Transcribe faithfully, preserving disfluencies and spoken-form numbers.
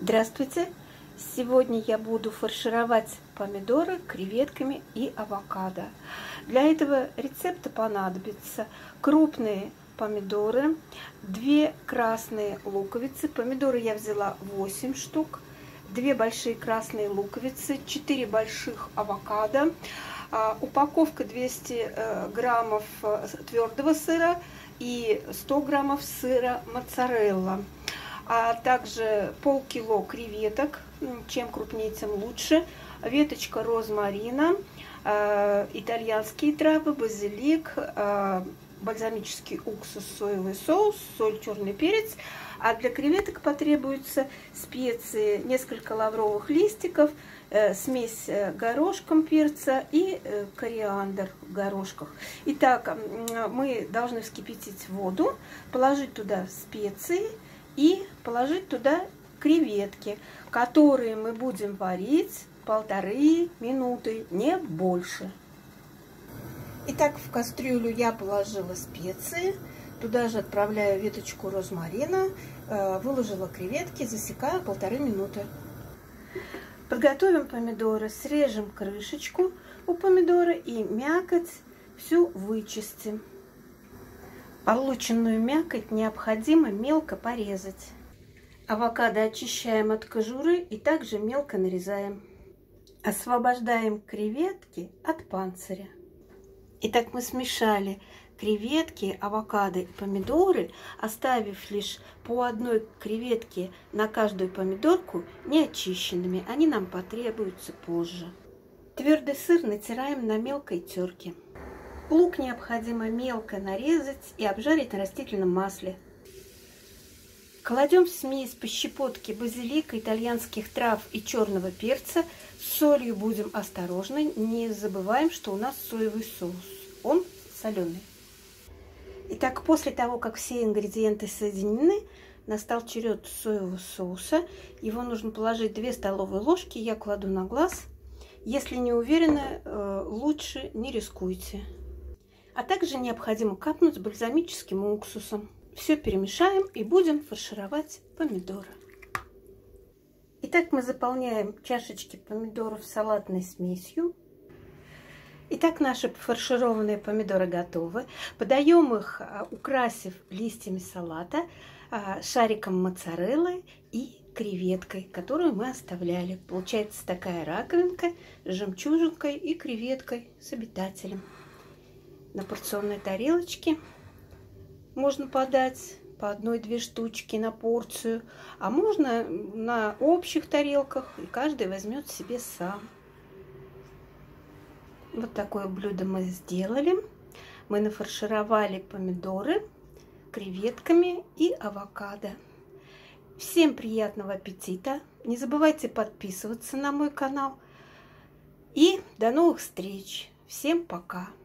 Здравствуйте! Сегодня я буду фаршировать помидоры креветками и авокадо. Для этого рецепта понадобятся крупные помидоры, две красные луковицы. Помидоры я взяла восемь штук, две большие красные луковицы, четыре больших авокадо, упаковка двести граммов твердого сыра и сто граммов сыра моцарелла, а также полкило креветок, чем крупнее, тем лучше, веточка розмарина, э, итальянские травы, базилик, э, бальзамический уксус, соевый соус, соль, черный перец. А для креветок потребуются специи, несколько лавровых листиков, э, смесь горошком перца и э, кориандр в горошках. Итак, мы должны вскипятить воду, положить туда специи и положить туда креветки, которые мы будем варить полторы минуты, не больше. Итак, в кастрюлю я положила специи, туда же отправляю веточку розмарина, выложила креветки, засекаю полторы минуты. Подготовим помидоры, срежем крышечку у помидора и мякоть всю вычистим. Полученную мякоть необходимо мелко порезать. Авокадо очищаем от кожуры и также мелко нарезаем. Освобождаем креветки от панциря. Итак, мы смешали креветки, авокадо и помидоры, оставив лишь по одной креветке на каждую помидорку неочищенными. Они нам потребуются позже. Твердый сыр натираем на мелкой терке. Лук необходимо мелко нарезать и обжарить на растительном масле. Кладем в смесь по щепотке базилика, итальянских трав и черного перца. С солью будем осторожны. Не забываем, что у нас соевый соус. Он соленый. Итак, после того, как все ингредиенты соединены, настал черед соевого соуса. Его нужно положить две столовые ложки. Я кладу на глаз. Если не уверены, лучше не рискуйте. А также необходимо капнуть бальзамическим уксусом. Все перемешаем и будем фаршировать помидоры. Итак, мы заполняем чашечки помидоров салатной смесью. Итак, наши фаршированные помидоры готовы. Подаем их, украсив листьями салата, шариком моцареллы и креветкой, которую мы оставляли. Получается такая раковинка с жемчужинкой и креветкой с обитателем. На порционной тарелочке можно подать по одной-две штучки на порцию, а можно на общих тарелках, и каждый возьмет себе сам. Вот такое блюдо мы сделали. Мы нафаршировали помидоры креветками и авокадо. Всем приятного аппетита! Не забывайте подписываться на мой канал. И до новых встреч! Всем пока!